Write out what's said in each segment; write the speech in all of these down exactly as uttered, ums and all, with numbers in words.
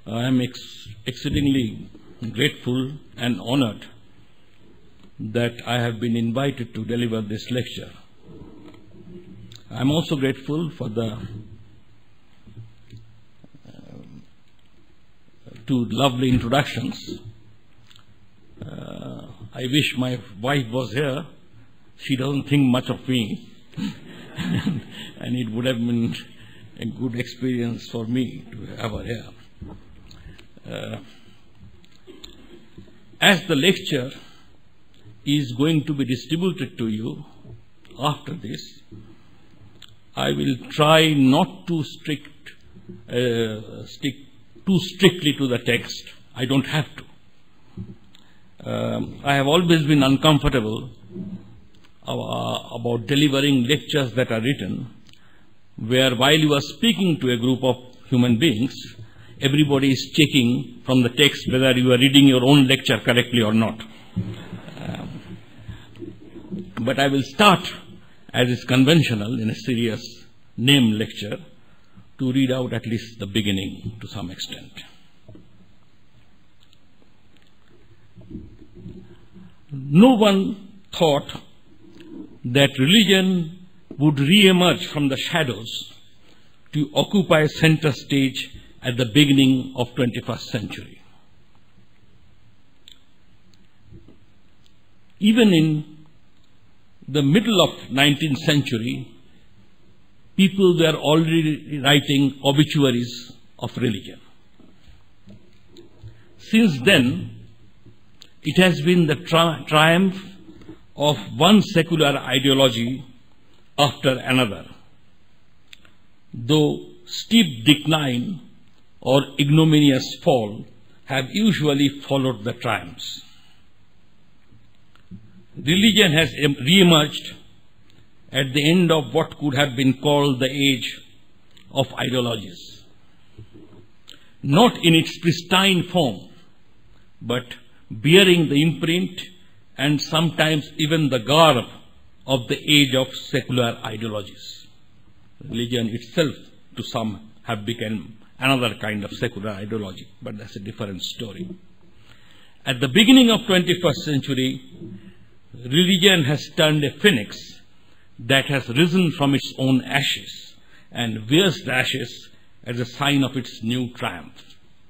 I am ex exceedingly grateful and honored that I have been invited to deliver this lecture. I am also grateful for the uh, two lovely introductions. Uh, I wish my wife was here. She doesn't think much of me, and it would have been a good experience for me to have her here. Uh, as the lecture is going to be distributed to you after this, I will try not to strict, uh, stick too strictly to the text. I don't have to. Um, I have always been uncomfortable uh, about delivering lectures that are written, where while you are speaking to a group of human beings, everybody is checking from the text whether you are reading your own lecture correctly or not. Um, but I will start, as is conventional in a serious name lecture, to read out at least the beginning to some extent. No one thought that religion would re-emerge from the shadows to occupy center stage at the beginning of twenty-first century. Even in the middle of nineteenth century, people were already writing obituaries of religion. Since then, it has been the tri triumph of one secular ideology after another, though steep decline or ignominious fall have usually followed the triumphs. Religion has re-emerged at the end of what could have been called the age of ideologies, not in its pristine form, but bearing the imprint and sometimes even the garb of the age of secular ideologies. Religion itself, to some, have become another kind of secular ideology, but that's a different story. At the beginning of twenty-first century, religion has turned a phoenix that has risen from its own ashes and wears the ashes as a sign of its new triumph.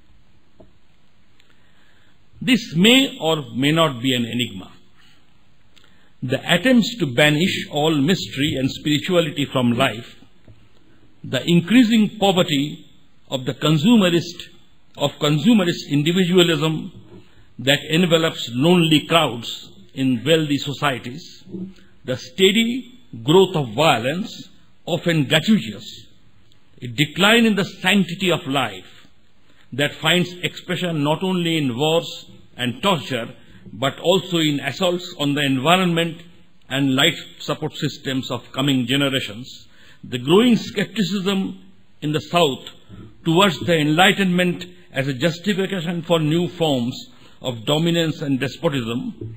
This may or may not be an enigma. The attempts to banish all mystery and spirituality from life, the increasing poverty of the consumerist, of consumerist individualism that envelops lonely crowds in wealthy societies, the steady growth of violence, often gratuitous, a decline in the sanctity of life that finds expression not only in wars and torture, but also in assaults on the environment and life support systems of coming generations, the growing skepticism in the South towards the Enlightenment as a justification for new forms of dominance and despotism,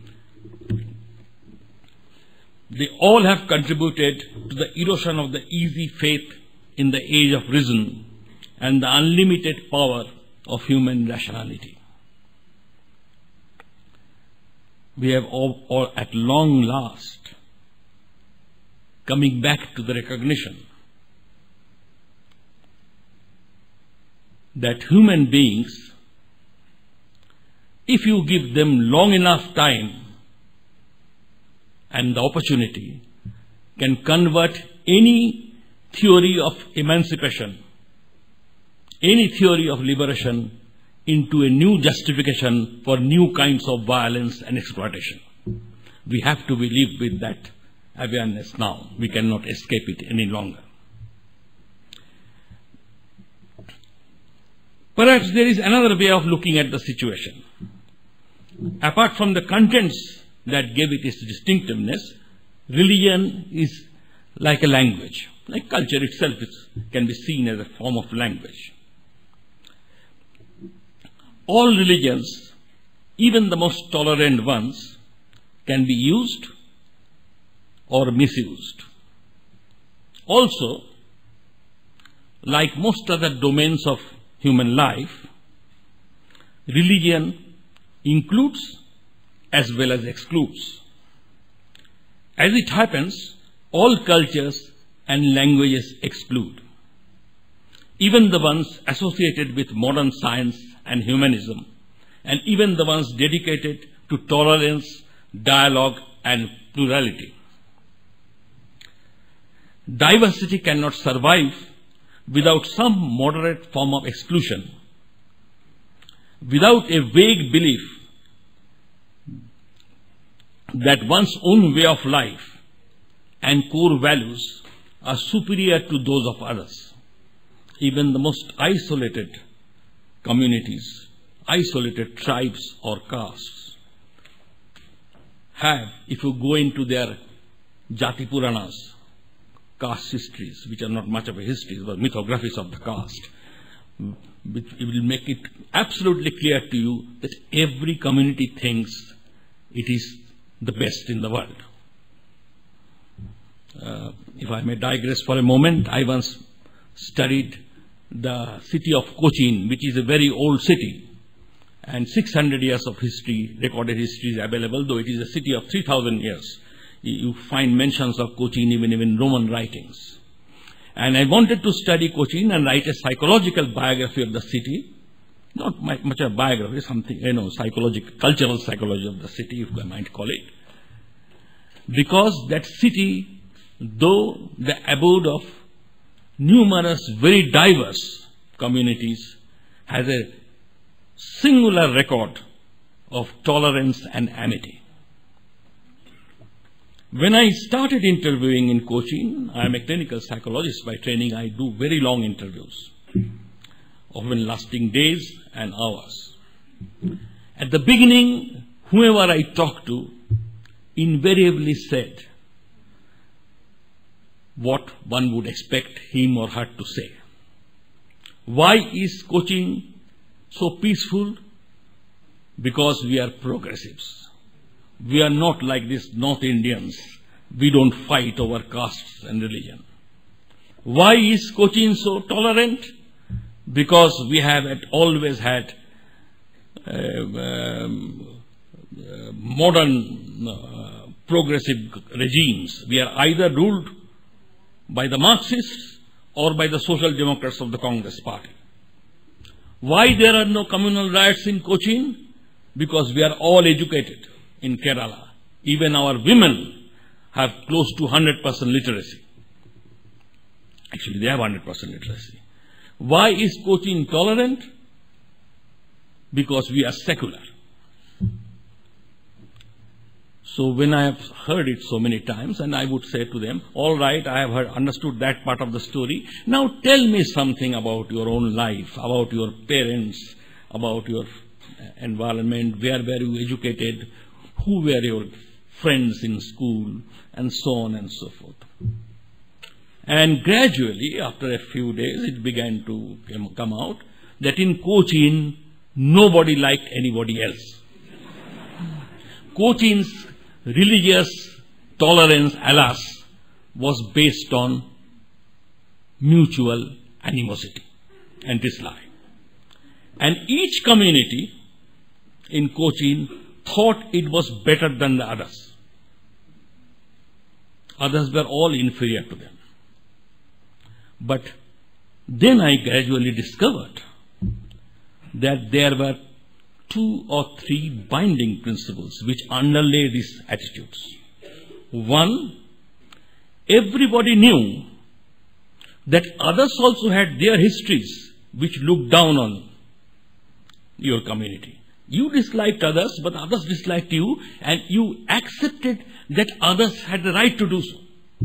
they all have contributed to the erosion of the easy faith in the age of reason and the unlimited power of human rationality. We have all, all at long last coming back to the recognition that human beings, if you give them long enough time and the opportunity, can convert any theory of emancipation, any theory of liberation into a new justification for new kinds of violence and exploitation. We have to live with that awareness now. We cannot escape it any longer. Perhaps there is another way of looking at the situation. Apart from the contents that gave it its distinctiveness, religion is like a language. Like culture itself is, can be seen as a form of language. All religions, even the most tolerant ones, can be used or misused. Also, like most other domains of human life, religion includes as well as excludes. As it happens, all cultures and languages exclude, even the ones associated with modern science and humanism, and even the ones dedicated to tolerance, dialogue, and plurality. Diversity cannot survive without some moderate form of exclusion, without a vague belief that one's own way of life and core values are superior to those of others. Even the most isolated communities, isolated tribes or castes have, if you go into their Jati Puranas, caste histories, which are not much of a history, but mythographies of the caste, it will make it absolutely clear to you that every community thinks it is the best in the world. Uh, if I may digress for a moment, I once studied the city of Cochin, which is a very old city, and six hundred years of history, recorded history is available, though it is a city of three thousand years. You find mentions of Cochin even in Roman writings. And I wanted to study Cochin and write a psychological biography of the city, not much a biography, something, you know, psychological, cultural psychology of the city, if I might call it. Because that city, though the abode of numerous, very diverse communities, has a singular record of tolerance and amity. When I started interviewing in Cochin, I am a clinical psychologist by training. I do very long interviews, often lasting days and hours. At the beginning, whoever I talked to invariably said what one would expect him or her to say. Why is Cochin so peaceful? Because we are progressives. We are not like these North Indians. We don't fight over castes and religion. Why is Cochin so tolerant? Because we have always had uh, um, uh, modern uh, progressive regimes. We are either ruled by the Marxists or by the Social Democrats of the Congress Party. Why there are no communal riots in Cochin? Because we are all educated in Kerala. Even our women have close to one hundred percent literacy. Actually, they have one hundred percent literacy. Why is Cochin tolerant? Because we are secular. So when I have heard it so many times, and I would say to them, all right, I have heard, understood that part of the story. Now tell me something about your own life, about your parents, about your environment, where were you educated, who were your friends in school, and so on and so forth. And gradually, after a few days, it began to come out that in Cochin, nobody liked anybody else. Cochin's religious tolerance, alas, was based on mutual animosity and dislike. And each community in Cochin thought it was better than the others. Others were all inferior to them. But then I gradually discovered that there were two or three binding principles which underlay these attitudes. One, everybody knew that others also had their histories which looked down on your community. You disliked others, but others disliked you, and you accepted that others had the right to do so.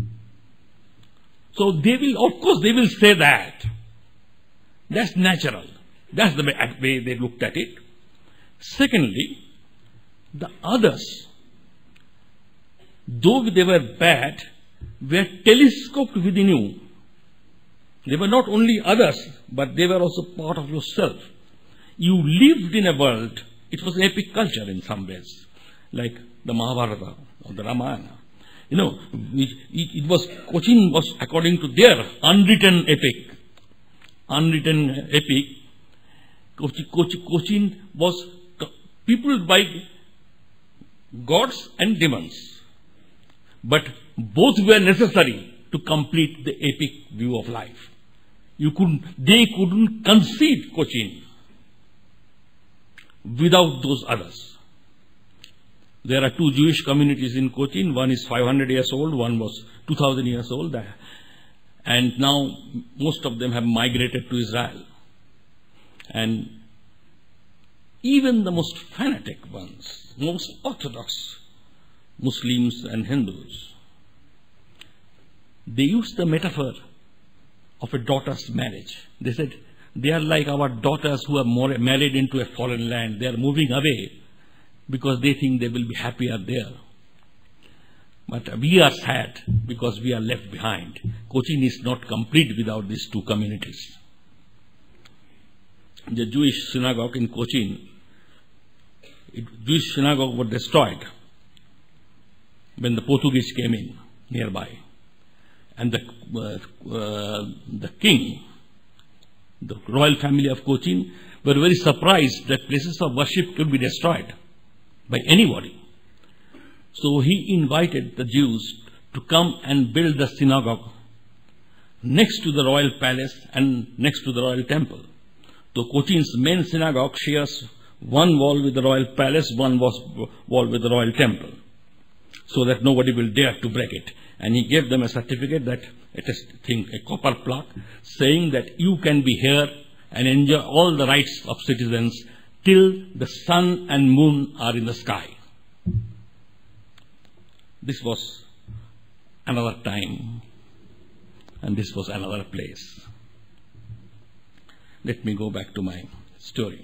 So they will, of course, they will say that. That's natural. That's the way they looked at it. Secondly, the others, though they were bad, were telescoped within you. They were not only others, but they were also part of yourself. You lived in a world, it was epic culture in some ways, like the Mahabharata or the Ramayana. You know, it, it, it was, Cochin was according to their unwritten epic, unwritten epic, Cochin was peopled by gods and demons. But both were necessary to complete the epic view of life. You couldn't, they couldn't conceive Cochin without those others. There are two Jewish communities in Cochin. One is five hundred years old, one was two thousand years old. And now most of them have migrated to Israel. And even the most fanatic ones, most orthodox Muslims and Hindus, they use the metaphor of a daughter's marriage. They said, they are like our daughters who are more married into a foreign land. They are moving away because they think they will be happier there. But we are sad because we are left behind. Cochin is not complete without these two communities. The Jewish synagogue in Cochin, it, Jewish synagogue was destroyed when the Portuguese came in nearby. And the, uh, uh, the king, the royal family of Cochin, were very surprised that places of worship could be destroyed by anybody. So he invited the Jews to come and build the synagogue next to the royal palace and next to the royal temple. So Cochin's main synagogue shares one wall with the royal palace, one wall with the royal temple, so that nobody will dare to break it. And he gave them a certificate, that it is thing, a copper plaque, saying that you can be here and enjoy all the rights of citizens till the sun and moon are in the sky. This was another time, and this was another place. Let me go back to my story.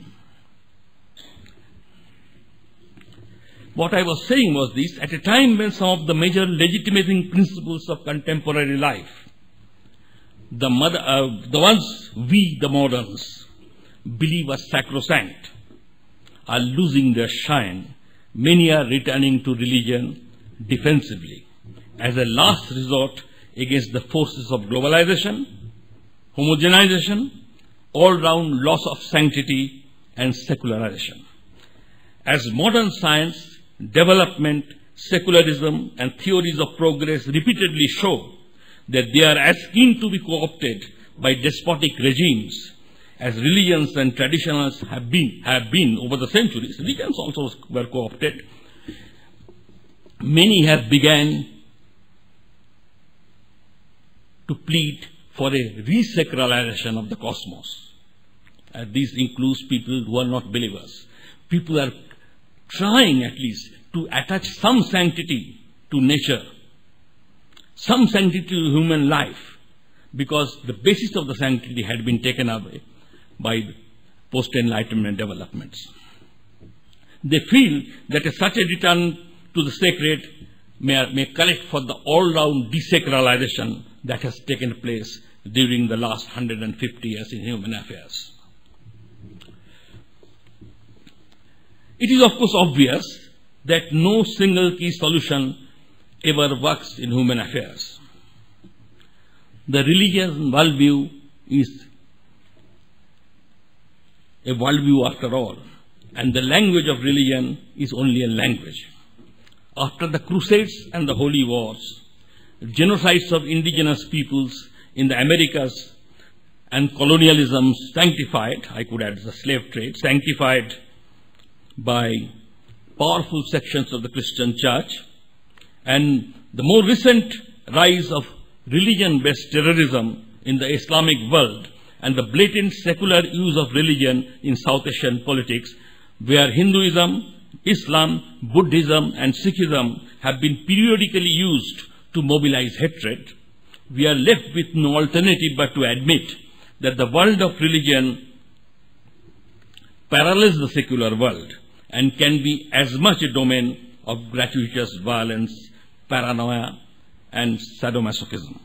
What I was saying was this: at a time when some of the major legitimating principles of contemporary life, the, mother, uh, the ones we, the moderns, believe are sacrosanct, are losing their shine, many are returning to religion defensively as a last resort against the forces of globalization, homogenization, all-round loss of sanctity, and secularization. As modern science, development, secularism, and theories of progress repeatedly show that they are as keen to be co-opted by despotic regimes as religions and traditions have been, have been over the centuries. Religions also were co-opted. Many have begun to plead for a resacralization of the cosmos. And this includes people who are not believers. People are trying at least to attach some sanctity to nature, some sanctity to human life, because the basis of the sanctity had been taken away by post-enlightenment developments. They feel that a, such a return to the sacred may, may correct for the all-round desacralization that has taken place during the last one hundred fifty years in human affairs. It is, of course, obvious that no single key solution ever works in human affairs. The religious worldview is a worldview after all, and the language of religion is only a language. After the Crusades and the Holy Wars, genocides of indigenous peoples in the Americas and colonialism sanctified, I could add the slave trade, sanctified by powerful sections of the Christian church, and the more recent rise of religion-based terrorism in the Islamic world, and the blatant secular use of religion in South Asian politics, where Hinduism, Islam, Buddhism, and Sikhism have been periodically used to mobilize hatred, we are left with no alternative but to admit that the world of religion parallels the secular world and can be as much a domain of gratuitous violence, paranoia, and sadomasochism.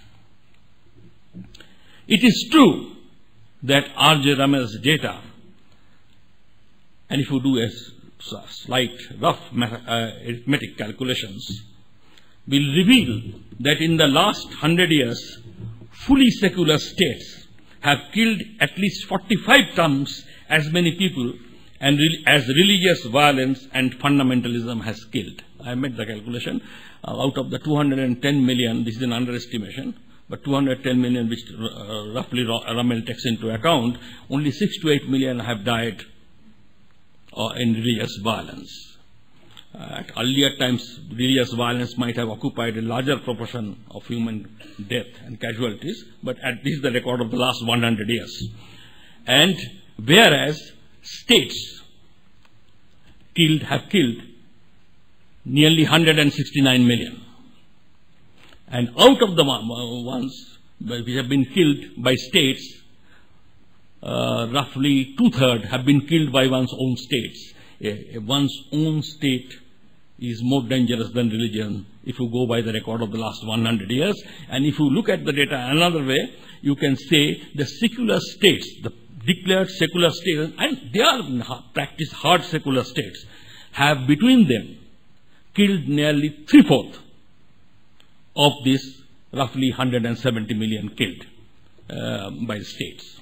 It is true that R J Ramel's data, and if you do a slight rough uh, arithmetic calculations, will reveal that in the last hundred years, fully secular states have killed at least forty-five times as many people and re as religious violence and fundamentalism has killed. I made the calculation. Uh, out of the two hundred ten million, this is an underestimation, but two hundred ten million, which uh, roughly Ramel takes into account, only six to eight million have died uh, in religious violence. Uh, at earlier times, religious violence might have occupied a larger proportion of human death and casualties, but at this is the record of the last one hundred years. And whereas states killed have killed nearly one hundred sixty-nine million. And out of the ones which have been killed by states, uh, roughly two-thirds have been killed by one's own states. A, a one's own state is more dangerous than religion if you go by the record of the last one hundred years. And if you look at the data another way, you can say the secular states, the declared secular states, and they are practice hard secular states, have between them killed nearly three-fourths of this roughly one hundred seventy million killed uh, by the states.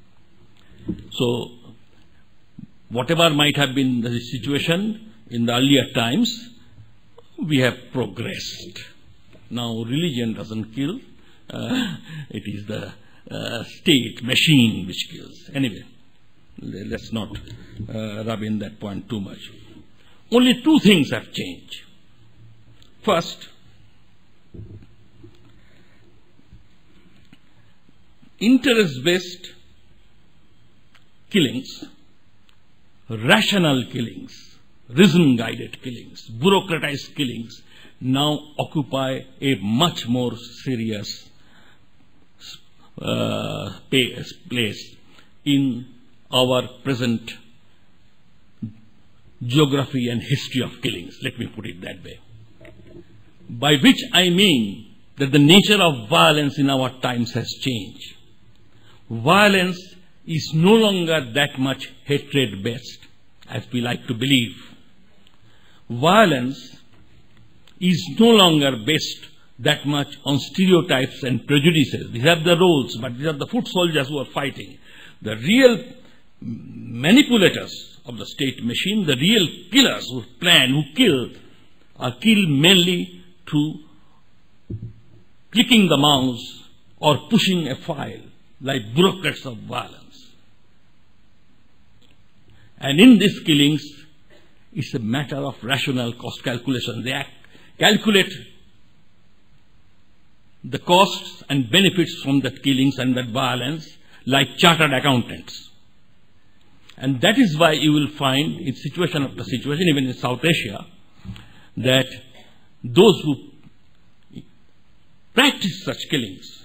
So whatever might have been the situation in the earlier times, we have progressed. Now religion doesn't kill, uh, it is the uh, state machine which kills. Anyway, let's not uh, rub in that point too much. Only two things have changed. First, interest-based killings, rational killings, reason-guided killings, bureaucratized killings now occupy a much more serious uh, place in our present geography and history of killings. Let me put it that way. By which I mean that the nature of violence in our times has changed. Violence is no longer that much hatred-based, as we like to believe. Violence is no longer based that much on stereotypes and prejudices. These are the roles, but these are the foot soldiers who are fighting. The real manipulators of the state machine, the real killers who plan, who kill, are killed mainly through clicking the mouse or pushing a file, like bureaucrats of violence. And in these killings, it's a matter of rational cost calculation. They act, calculate the costs and benefits from that killings and that violence like chartered accountants. And that is why you will find in situation after situation, even in South Asia, that those who practice such killings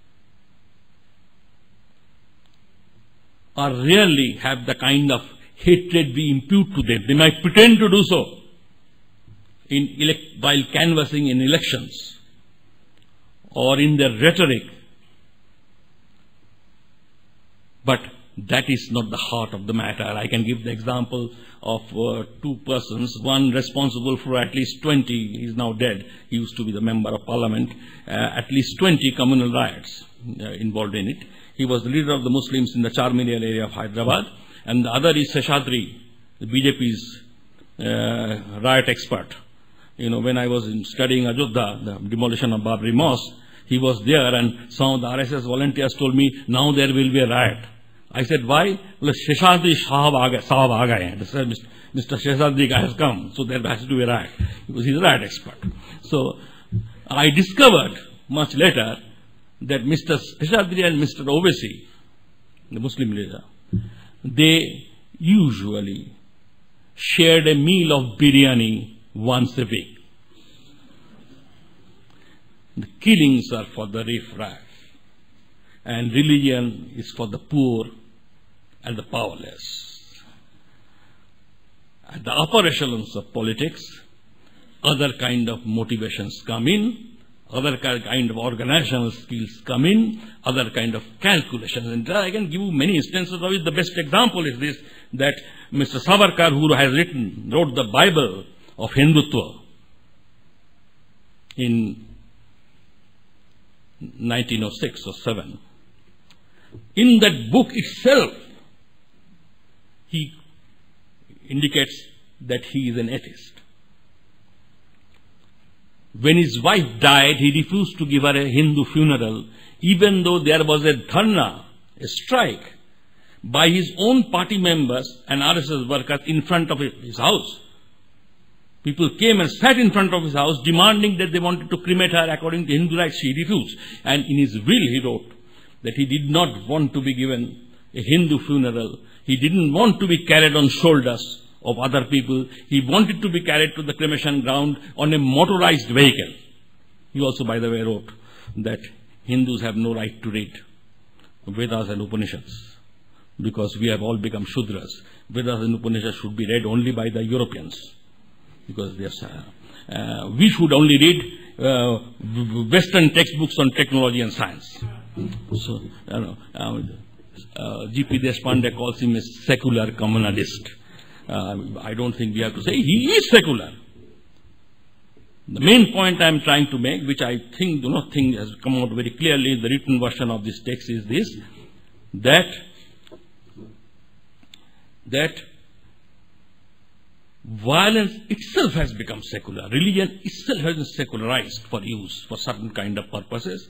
are rarely have the kind of hatred we impute to them. They might pretend to do so in elect, while canvassing in elections or in their rhetoric, but that is not the heart of the matter. I can give the example of uh, two persons, one responsible for at least twenty, he is now dead, he used to be the member of parliament, uh, at least twenty communal riots uh, involved in it. He was the leader of the Muslims in the Charminar area of Hyderabad, and the other is Seshadri, the B J P's uh, riot expert. You know, when I was in studying Ajodha, the demolition of Babri Mosque, he was there, and some of the R S S volunteers told me, now there will be a riot. I said, why? Well, Seshadri Sahab aa gaye. Mister Seshadri guy has come, so there has to be a riot, because he's a riot expert. So I discovered much later that Mister Seshadri and Mister Owaisi, the Muslim leader, they usually shared a meal of biryani once a week. The killings are for the riff-raff, and religion is for the poor and the powerless. At the upper echelons of politics, other kind of motivations come in, other kind of organizational skills come in, other kind of calculations. And I can give you many instances of it. The best example is this, that Mister Savarkar, who has written, wrote the Bible of Hindutva in nineteen oh six or seven. In that book itself, he indicates that he is an atheist. When his wife died, he refused to give her a Hindu funeral, even though there was a dharna, a strike, by his own party members and R S S workers in front of his house. People came and sat in front of his house demanding that they wanted to cremate her according to Hindu rites. She refused. And in his will he wrote that he did not want to be given a Hindu funeral. He didn't want to be carried on shoulders of other people. He wanted to be carried to the cremation ground on a motorized vehicle. He also, by the way, wrote that Hindus have no right to read Vedas and Upanishads because we have all become Shudras. Vedas and Upanishads should be read only by the Europeans because they are, uh, we should only read uh, Western textbooks on technology and science. So, you know, uh, uh, G P Deshpande calls him a secular communalist. Uh, I don't think we have to say he is secular. The main point I am trying to make, which I think do not think has come out very clearly in the written version of this text, is this: that that violence itself has become secular. Religion itself has been secularized for use for certain kind of purposes.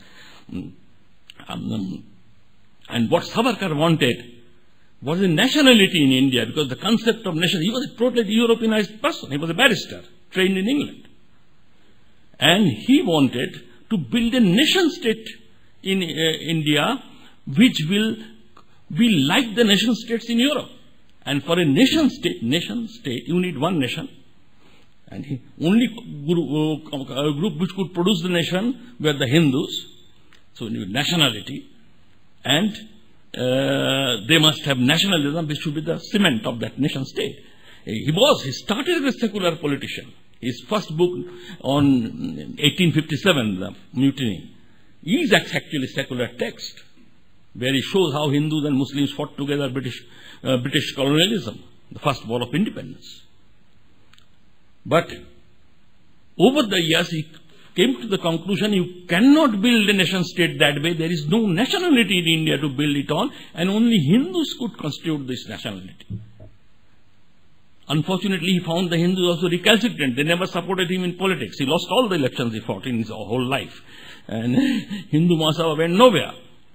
Um, and what Savarkar wanted was a nationality in India, because the concept of nation, he was a totally Europeanized person. He was a barrister, trained in England. And he wanted to build a nation state in uh, India which will be like the nation states in Europe. And for a nation state, nation state, you need one nation. And he, only group, uh, group which could produce the nation were the Hindus. So you need nationality. And uh, they must have nationalism, which should be the cement of that nation state. He was, he started as a secular politician. His first book on eighteen fifty-seven, the Mutiny, is actually a secular text, where he shows how Hindus and Muslims fought together British, uh, British colonialism, the first war of independence. But over the years, he came to the conclusion you cannot build a nation state that way. There is no nationality in India to build it on, and only Hindus could constitute this nationality. Unfortunately, he found the Hindus also recalcitrant. They never supported him in politics. He lost all the elections he fought in his whole life. And Hindu Mahasabha went nowhere.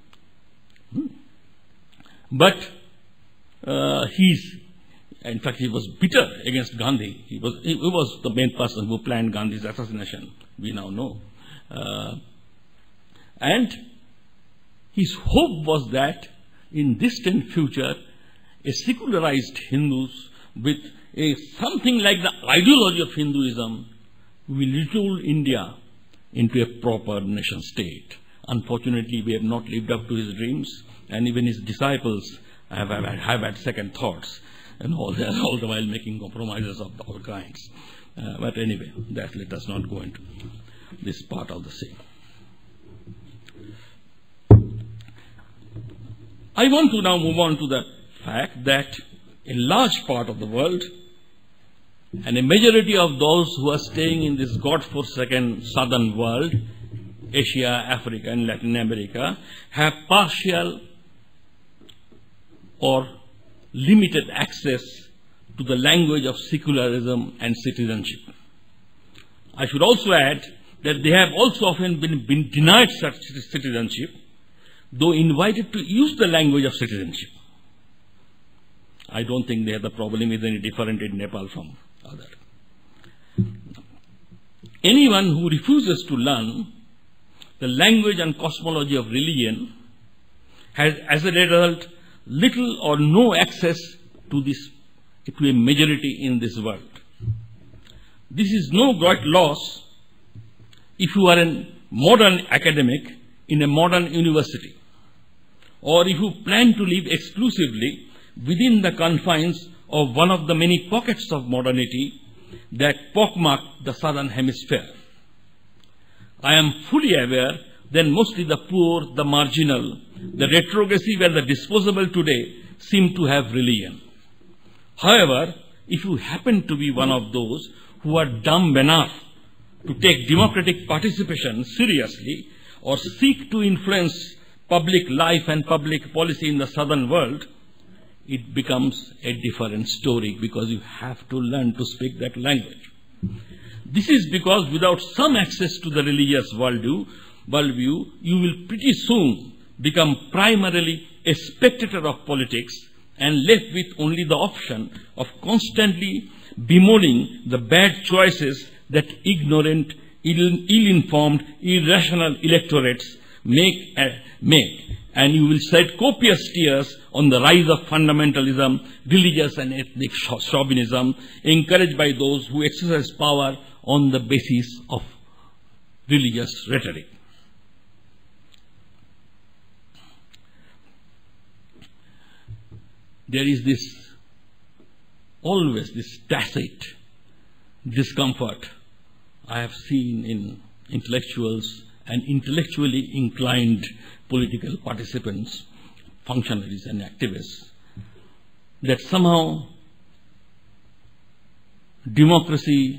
But uh, he's, in fact, he was bitter against Gandhi. He was, he was the main person who planned Gandhi's assassination, we now know. Uh, and his hope was that in distant future, a secularized Hindus with a, something like the ideology of Hinduism will retool India into a proper nation state. Unfortunately, we have not lived up to his dreams, and even his disciples have, have, have had second thoughts, and all, all the while making compromises of all kinds. Uh, but anyway, that let us not go into this part of the same. I want to now move on to the fact that a large part of the world and a majority of those who are staying in this God-forsaken southern world, Asia, Africa, and Latin America, have partial or limited access to the language of secularism and citizenship. I should also add that they have also often been, been denied such citizenship, though invited to use the language of citizenship. I don't think they the problem is any different in Nepal from other. Anyone who refuses to learn the language and cosmology of religion has, as a result, little or no access to this, to a majority in this world. This is no great loss if you are a modern academic in a modern university, or if you plan to live exclusively within the confines of one of the many pockets of modernity that pockmark the southern hemisphere. I am fully aware that mostly the poor, the marginal, the retrogressive and the disposable today seem to have religion. However, if you happen to be one of those who are dumb enough to take democratic participation seriously or seek to influence public life and public policy in the southern world, it becomes a different story because you have to learn to speak that language. This is because without some access to the religious worldview, worldview, you will pretty soon become primarily a spectator of politics and left with only the option of constantly bemoaning the bad choices that ignorant, ill, ill-informed, irrational electorates make, uh, make. And you will shed copious tears on the rise of fundamentalism, religious and ethnic chauvinism, encouraged by those who exercise power on the basis of religious rhetoric. There is this, always this tacit discomfort I have seen in intellectuals and intellectually inclined political participants, functionaries and activists, that somehow democracy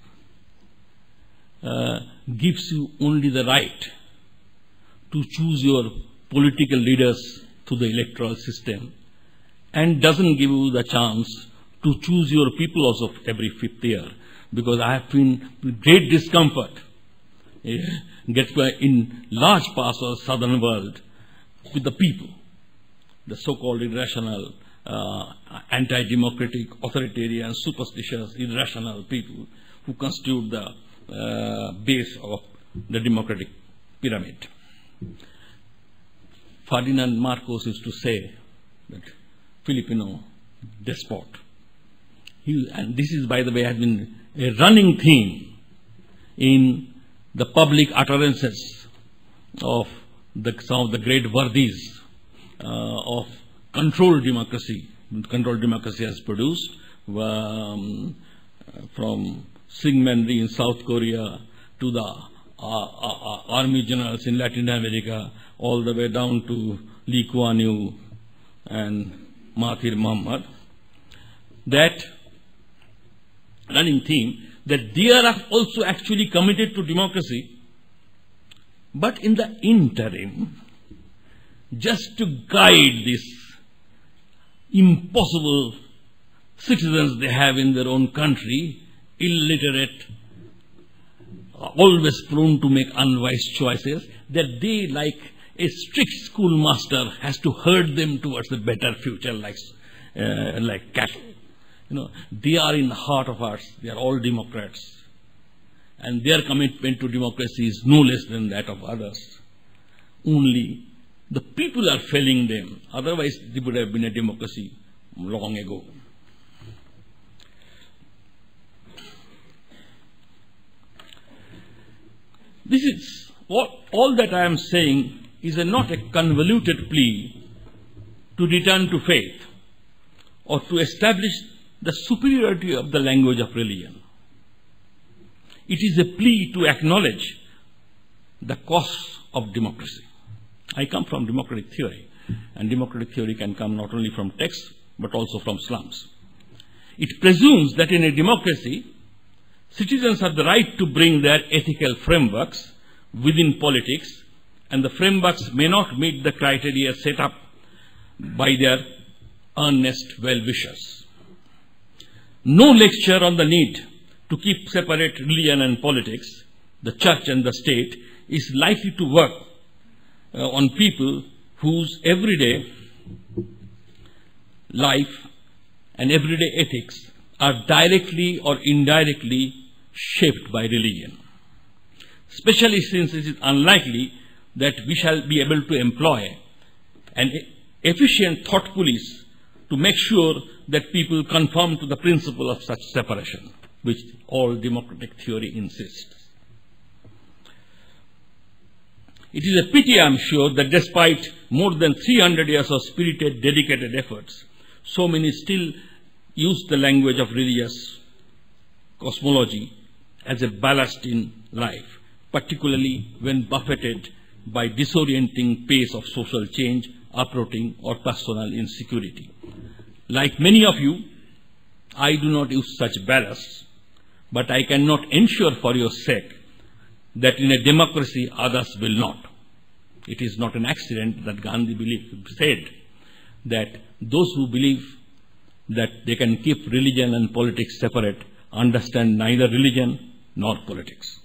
uh, gives you only the right to choose your political leaders through the electoral system and doesn't give you the chance to choose your people also every fifth year. Because I have been with great discomfort uh, get in large parts of the southern world with the people, the so-called irrational, uh, anti-democratic, authoritarian, superstitious, irrational people who constitute the uh, base of the democratic pyramid. Ferdinand Marcos used to say that Filipino despot. He, and this is, by the way, has been a running theme in the public utterances of the, some of the great worthies uh, of controlled democracy. Controlled democracy has produced um, from Syngman Rhee in South Korea to the uh, uh, army generals in Latin America, all the way down to Lee Kuan Yew and Mahathir Mohamad. That running theme that they are also actually committed to democracy, but in the interim, just to guide these impossible citizens they have in their own country, illiterate, always prone to make unwise choices, that they, like a strict schoolmaster, has to herd them towards a better future like, uh, like cattle. You know, they are in the heart of hearts. They are all Democrats. And their commitment to democracy is no less than that of others. Only the people are failing them. Otherwise, there would have been a democracy long ago. This is what, all that I am saying is a, not a convoluted plea to return to faith or to establish the superiority of the language of religion. It is a plea to acknowledge the costs of democracy. I come from democratic theory, and democratic theory can come not only from texts but also from slums. It presumes that in a democracy, citizens have the right to bring their ethical frameworks within politics, and the frameworks may not meet the criteria set up by their earnest well-wishers. No lecture on the need to keep separate religion and politics, the church and the state, is likely to work uh, on people whose everyday life and everyday ethics are directly or indirectly shaped by religion. Especially since it is unlikely that we shall be able to employ an efficient thought police to make sure that people conform to the principle of such separation, which all democratic theory insists. It is a pity, I am sure, that despite more than three hundred years of spirited, dedicated efforts, so many still use the language of religious cosmology as a ballast in life, particularly when buffeted by disorienting pace of social change, uprooting, or personal insecurity. Like many of you, I do not use such ballasts, but I cannot ensure for your sake that in a democracy others will not. It is not an accident that Gandhi believed, said that those who believe that they can keep religion and politics separate understand neither religion nor politics.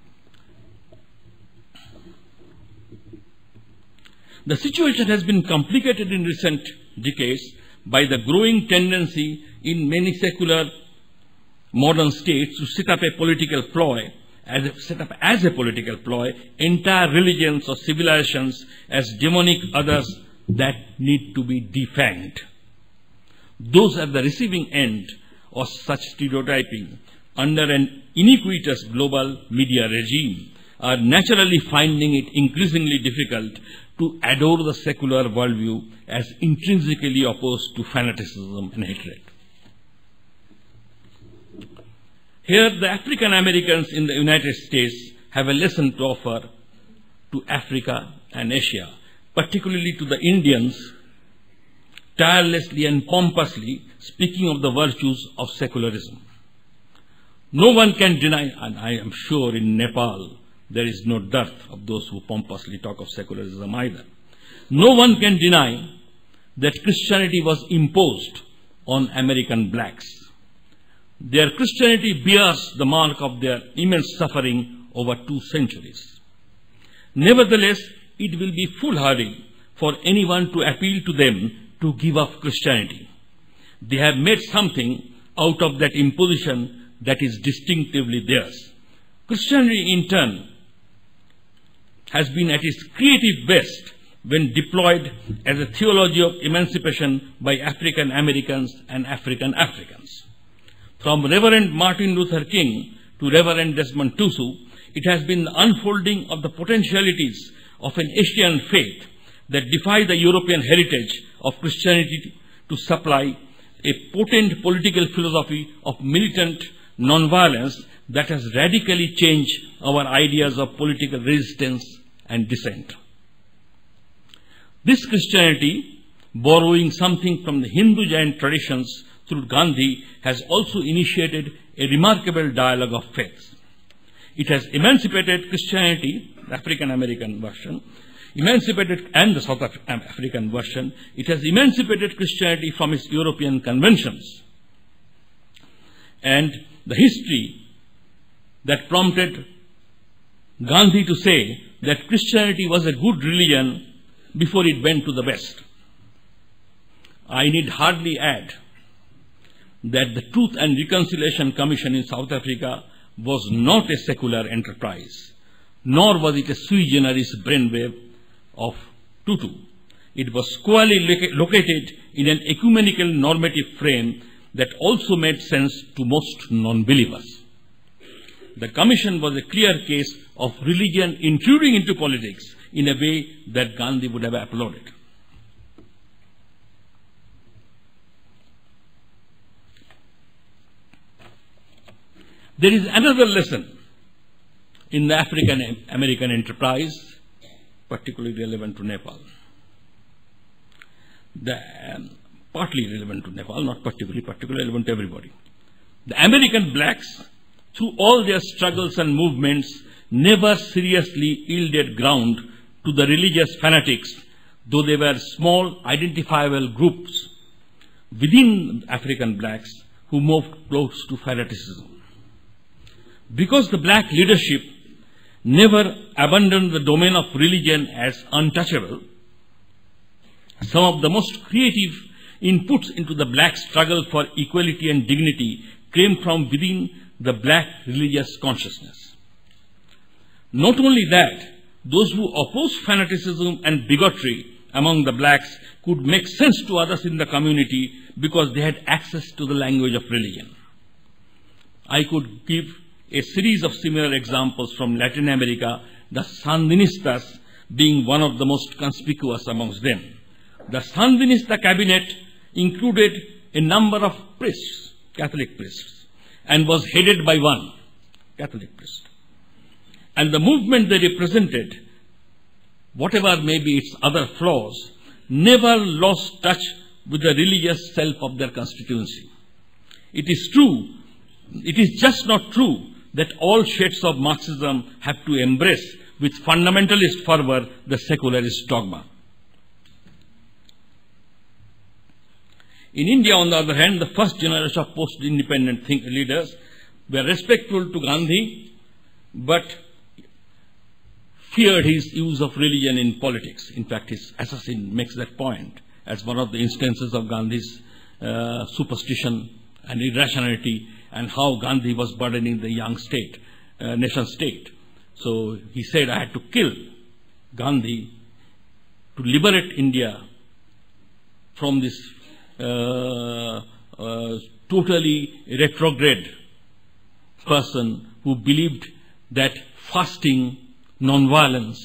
The situation has been complicated in recent decades by the growing tendency in many secular modern states to set up a political ploy, as a, set up as a political ploy, entire religions or civilizations as demonic others that need to be defanged. Those at the receiving end of such stereotyping under an iniquitous global media regime are naturally finding it increasingly difficult to adore the secular worldview as intrinsically opposed to fanaticism and hatred. Here, the African Americans in the United States have a lesson to offer to Africa and Asia, particularly to the Indians, tirelessly and pompously speaking of the virtues of secularism. No one can deny, and I am sure in Nepal there is no dearth of those who pompously talk of secularism either. No one can deny that Christianity was imposed on American blacks. Their Christianity bears the mark of their immense suffering over two centuries. Nevertheless, it will be foolhardy for anyone to appeal to them to give up Christianity. They have made something out of that imposition that is distinctively theirs. Christianity, in turn, has been at its creative best when deployed as a theology of emancipation by African Americans and African Africans. From Reverend Martin Luther King to Reverend Desmond Tutu, it has been the unfolding of the potentialities of an Asian faith that defy the European heritage of Christianity to supply a potent political philosophy of militant nonviolence that has radically changed our ideas of political resistance and dissent. This Christianity, borrowing something from the Hindu Jain traditions through Gandhi, has also initiated a remarkable dialogue of faiths. It has emancipated Christianity, the African American version, emancipated, and the South Af African version, it has emancipated Christianity from its European conventions. And the history that prompted Gandhi to say that Christianity was a good religion before it went to the West. I need hardly add that the Truth and Reconciliation Commission in South Africa was not a secular enterprise, nor was it a sui generis brainwave of Tutu. It was squarely located in an ecumenical normative frame that also made sense to most non-believers. The Commission was a clear case of religion intruding into politics in a way that Gandhi would have applauded. There is another lesson in the African American enterprise, particularly relevant to Nepal. The, um, partly relevant to Nepal, not particularly, particularly relevant to everybody. The American blacks, through all their struggles and movements, never seriously yielded ground to the religious fanatics, though they were small, identifiable groups within African blacks who moved close to fanaticism. Because the black leadership never abandoned the domain of religion as untouchable, some of the most creative inputs into the black struggle for equality and dignity came from within the black religious consciousness. Not only that, those who opposed fanaticism and bigotry among the blacks could make sense to others in the community because they had access to the language of religion. I could give a series of similar examples from Latin America, the Sandinistas being one of the most conspicuous amongst them. The Sandinista cabinet included a number of priests, Catholic priests, and was headed by one Catholic priest. And the movement they represented, whatever may be its other flaws, never lost touch with the religious self of their constituency. It is true, it is just not true that all shades of Marxism have to embrace with fundamentalist fervor the secularist dogma. In India, on the other hand, the first generation of post-independent think leaders were respectful to Gandhi, but feared his use of religion in politics. In fact, his assassin makes that point as one of the instances of Gandhi's uh, superstition and irrationality, and how Gandhi was burdening the young state, uh, nation state. So he said, I had to kill Gandhi to liberate India from this uh, uh, totally retrograde person who believed that fasting, non-violence,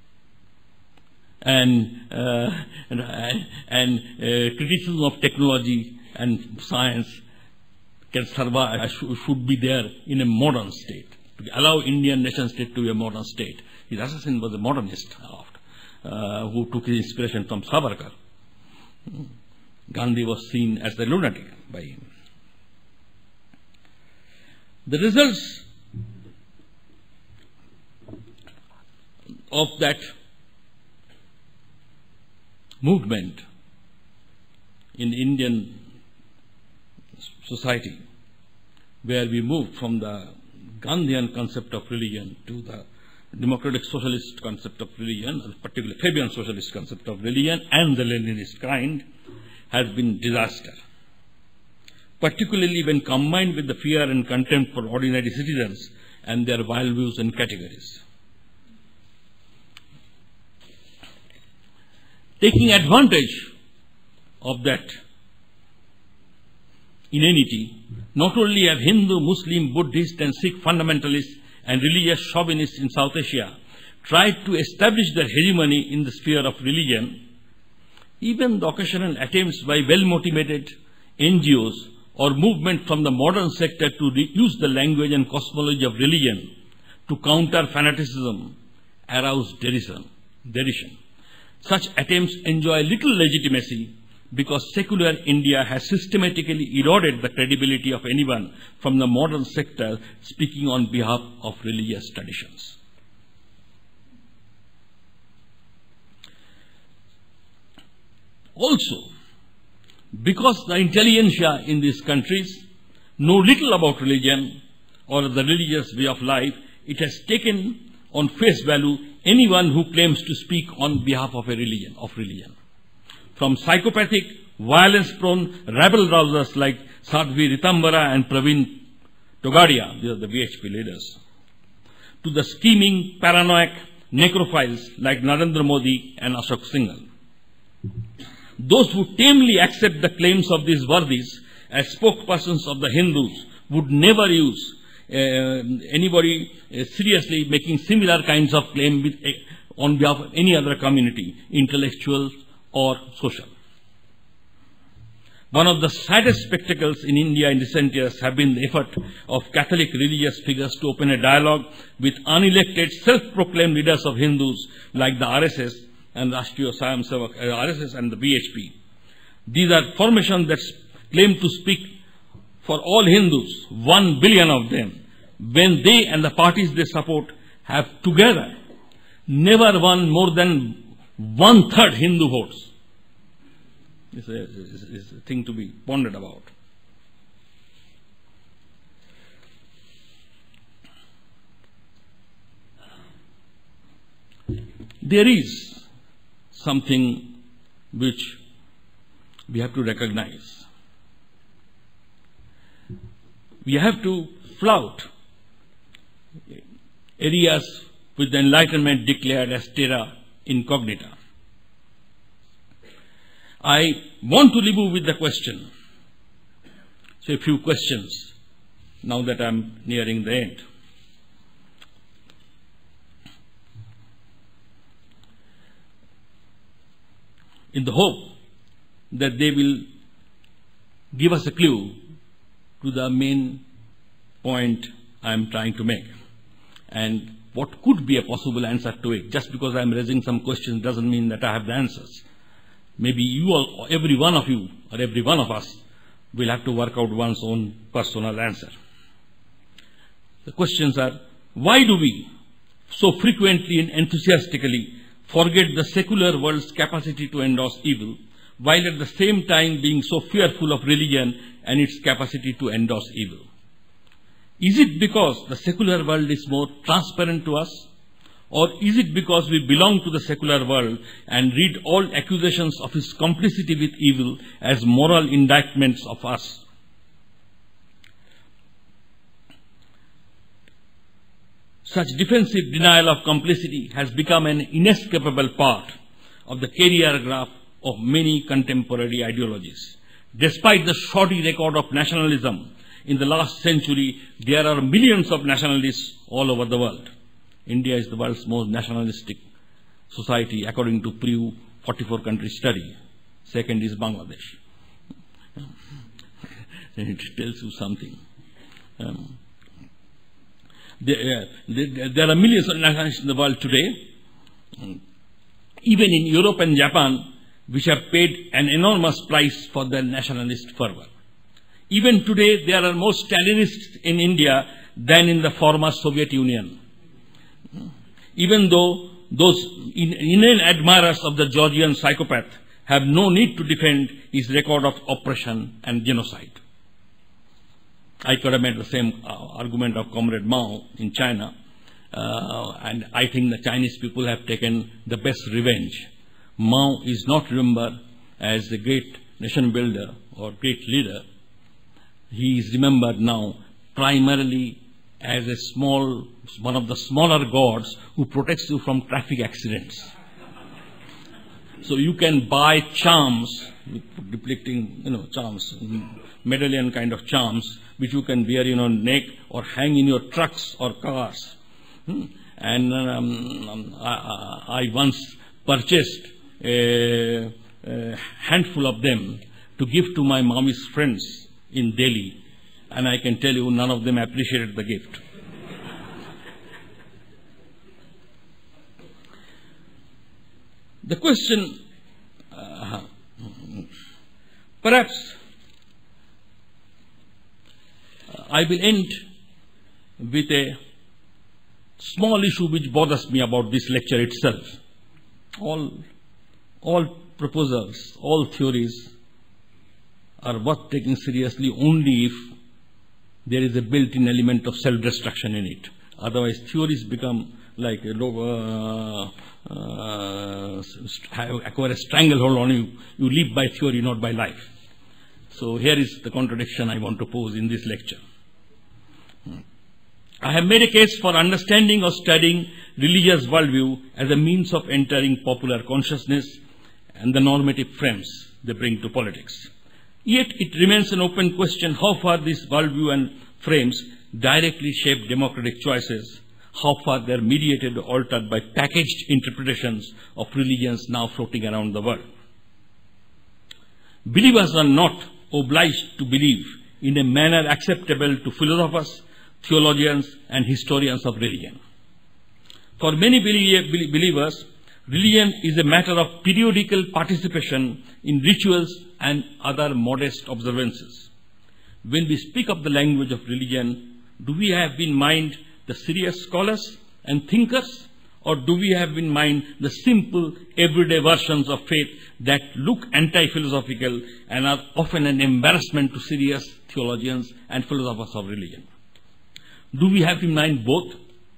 and, uh, and, and uh, criticism of technology and science can survive, should be there in a modern state, to allow Indian nation state to be a modern state. His assassin was a modernist, uh, who took his inspiration from Savarkar. Gandhi was seen as the lunatic by him. The results of that movement in Indian society, where we moved from the Gandhian concept of religion to the democratic socialist concept of religion, particularly Fabian socialist concept of religion, and the Leninist kind, has been disaster, particularly when combined with the fear and contempt for ordinary citizens and their wild views and categories. Taking advantage of that inanity, not only have Hindu, Muslim, Buddhist and Sikh fundamentalists and religious chauvinists in South Asia tried to establish their hegemony in the sphere of religion, even the occasional attempts by well-motivated N G Os or movement from the modern sector to use the language and cosmology of religion to counter fanaticism arouse derision. derision. Such attempts enjoy little legitimacy because secular India has systematically eroded the credibility of anyone from the modern sector speaking on behalf of religious traditions. Also, because the intelligentsia in these countries know little about religion or the religious way of life, it has taken on face value anyone who claims to speak on behalf of a religion, of religion. From psychopathic, violence-prone rabble-rousers like Sadhvi Ritambara and Praveen Togadia, these are the V H P leaders, to the scheming, paranoid necrophiles like Narendra Modi and Ashok Singhal. Those who tamely accept the claims of these worthies as spokespersons of the Hindus would never use uh, anybody uh, seriously making similar kinds of claim with, uh, on behalf of any other community, intellectual or social. One of the saddest spectacles in India in recent years have been the effort of Catholic religious figures to open a dialogue with unelected, self-proclaimed leaders of Hindus like the R S S and Rashtriya Swayam Sevak, uh, R S S and the V H P. These are formations that claim to speak for all Hindus, one billion of them, when they and the parties they support have together never won more than one-third Hindu votes. It's a, it's, it's a thing to be pondered about. There is something which we have to recognize. We have to flout areas which the Enlightenment declared as terra incognita. I want to leave you with the question. So a few questions now that I am nearing the end. In the hope that they will give us a clue to the main point I am trying to make and what could be a possible answer to it. Just because I am raising some questions doesn't mean that I have the answers. Maybe you all, every one of you or every one of us will have to work out one's own personal answer. The questions are, why do we so frequently and enthusiastically forget the secular world's capacity to endorse evil, while at the same time being so fearful of religion and its capacity to endorse evil? Is it because the secular world is more transparent to us? Or is it because we belong to the secular world and read all accusations of its complicity with evil as moral indictments of us? Such defensive denial of complicity has become an inescapable part of the career graph of many contemporary ideologies. Despite the shoddy record of nationalism in the last century, there are millions of nationalists all over the world. India is the world's most nationalistic society according to Pew forty-four country study. Second is Bangladesh. It tells you something. Um, there, uh, there, there are millions of nationalists in the world today, even in Europe and Japan, which have paid an enormous price for their nationalist fervor. Even today, there are more Stalinists in India than in the former Soviet Union. Even though those inane admirers of the Georgian psychopath have no need to defend his record of oppression and genocide. I could have made the same uh, argument of Comrade Mao in China, uh, and I think the Chinese people have taken the best revenge. Mao is not remembered as a great nation builder or great leader. He is remembered now primarily as a small, one of the smaller gods who protects you from traffic accidents. So you can buy charms, depicting, you know, charms, medallion kind of charms, which you can wear in your neck or hang in your trucks or cars. Hmm? And um, I, I once purchased a, a handful of them to give to my Maoist friends in Delhi, and I can tell you none of them appreciated the gift. The question, uh, perhaps uh, I will end with a small issue which bothers me about this lecture itself. All, all proposals, all theories are worth taking seriously only if there is a built-in element of self-destruction in it. Otherwise, theories become like a uh, uh, acquire a stranglehold on you. You live by theory, not by life. So here is the contradiction I want to pose in this lecture. I have made a case for understanding or studying religious worldview as a means of entering popular consciousness and the normative frames they bring to politics. Yet it remains an open question how far this worldview and frames directly shape democratic choices, how far they are mediated or altered by packaged interpretations of religions now floating around the world. Believers are not obliged to believe in a manner acceptable to philosophers, theologians, and historians of religion. For many believers, religion is a matter of periodical participation in rituals and other modest observances. When we speak of the language of religion, do we have in mind the serious scholars and thinkers, or do we have in mind the simple, everyday versions of faith that look anti-philosophical and are often an embarrassment to serious theologians and philosophers of religion? Do we have in mind both?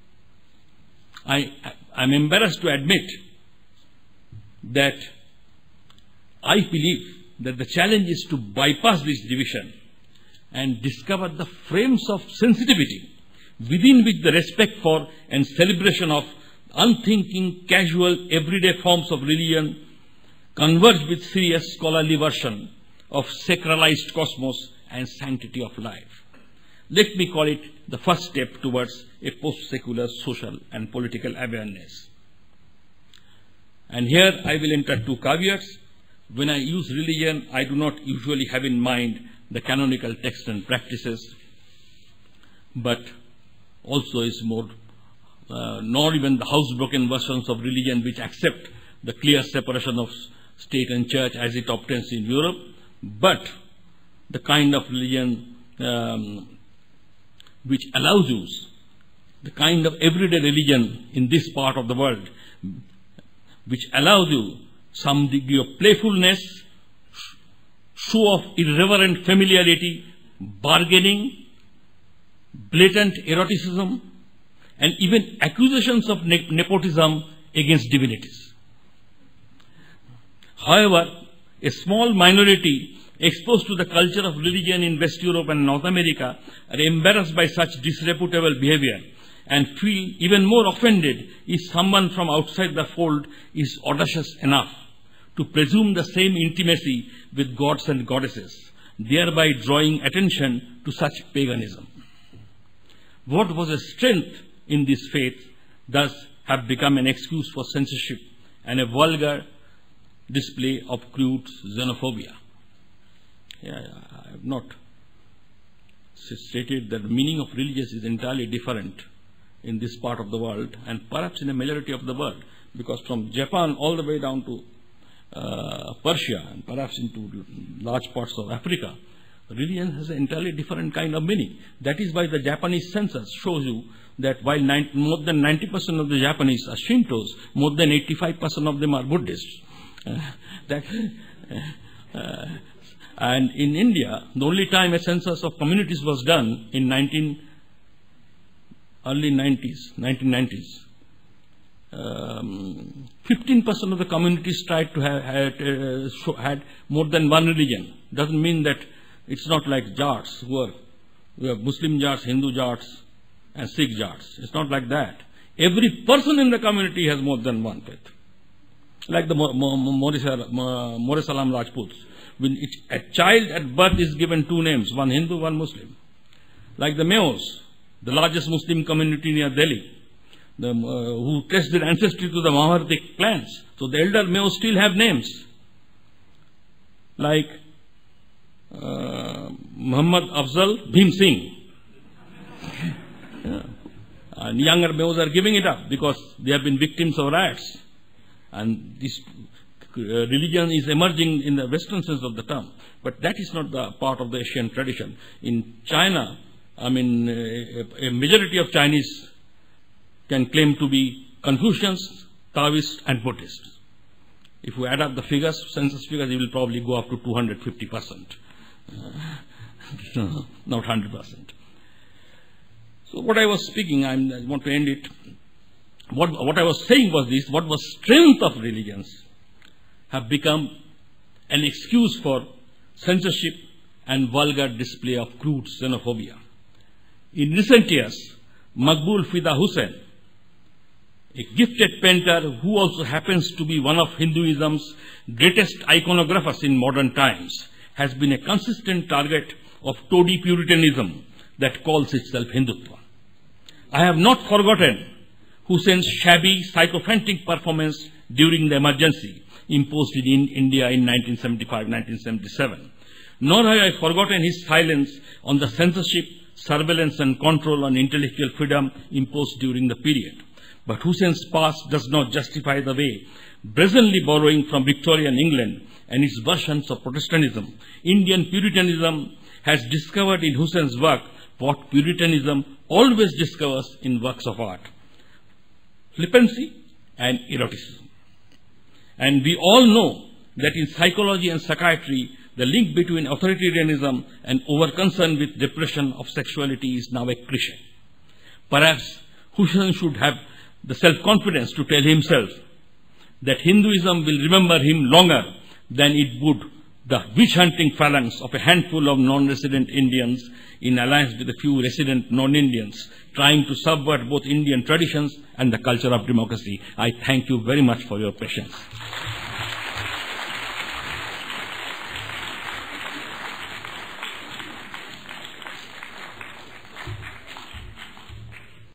I am embarrassed to admit that I believe that the challenge is to bypass this division and discover the frames of sensitivity within which the respect for and celebration of unthinking, casual, everyday forms of religion converge with serious scholarly version of sacralized cosmos and sanctity of life. Let me call it the first step towards a post-secular social and political awareness. And here I will enter two caveats. When I use religion, I do not usually have in mind the canonical texts and practices, but also is more, uh, nor even the housebroken versions of religion which accept the clear separation of state and church as it obtains in Europe, but the kind of religion um, which allows you, the kind of everyday religion in this part of the world, which allows you some degree of playfulness show of irreverent familiarity, bargaining, blatant eroticism, and even accusations of ne nepotism against divinities. However, a small minority exposed to the culture of religion in West Europe and North America are embarrassed by such disreputable behavior and feel even more offended if someone from outside the fold is audacious enough to presume the same intimacy with gods and goddesses, thereby drawing attention to such paganism. What was a strength in this faith thus have become an excuse for censorship and a vulgar display of crude xenophobia. Yeah, I have not stated that the meaning of religious is entirely different in this part of the world and perhaps in a majority of the world, because from Japan all the way down to uh, Persia and perhaps into large parts of Africa, religion has an entirely different kind of meaning. That is why the Japanese census shows you that while more than ninety percent of the Japanese are Shintos, more than eighty-five percent of them are Buddhists. Uh, that, uh, uh, and in India, the only time a census of communities was done in nineteen, early nineties, nineteen nineties, um, fifteen percent of the communities tried to have had, uh, show, had more than one religion. Doesn't mean that it's not like Jats who are, we have Muslim Jats, Hindu Jats, and Sikh Jats. It's not like that. Every person in the community has more than one faith. Like the Moresalam Rajputs. When it, a child at birth is given two names, one Hindu, one Muslim. Like the Meos, the largest Muslim community near Delhi, the, uh, who traced their ancestry to the Mahabhartic clans. So the elder Meos still have names. Like uh, Muhammad Afzal Bhim Singh. Yeah. And younger Meos are giving it up because they have been victims of riots. And this uh, religion is emerging in the Western sense of the term. But that is not the part of the Asian tradition. In China, I mean, a, a majority of Chinese can claim to be Confucians, Taoists, and Buddhists. If we add up the figures, census figures, it will probably go up to two hundred fifty percent. Uh, not one hundred percent. So what I was speaking, I'm, I want to end it. What, what I was saying was this: what was strength of religions have become an excuse for censorship and vulgar display of crude xenophobia. In recent years, Maqbul Fida Hussain, a gifted painter who also happens to be one of Hinduism's greatest iconographers in modern times, has been a consistent target of Todi Puritanism that calls itself Hindutva. I have not forgotten Hussein's shabby, sycophantic performance during the emergency imposed in India in nineteen seventy-five nineteen seventy-seven. Nor have I forgotten his silence on the censorship, surveillance and control on intellectual freedom imposed during the period. But Hussein's past does not justify the way, brazenly borrowing from Victorian England and its versions of Protestantism, Indian Puritanism has discovered in Hussein's work what Puritanism always discovers in works of art: flippancy and eroticism. And we all know that in psychology and psychiatry, the link between authoritarianism and over-concern with repression of sexuality is now a cliché. Perhaps Hussain should have the self-confidence to tell himself that Hinduism will remember him longer than it would the witch-hunting phalanx of a handful of non-resident Indians in alliance with a few resident non-Indians trying to subvert both Indian traditions and the culture of democracy. I thank you very much for your patience.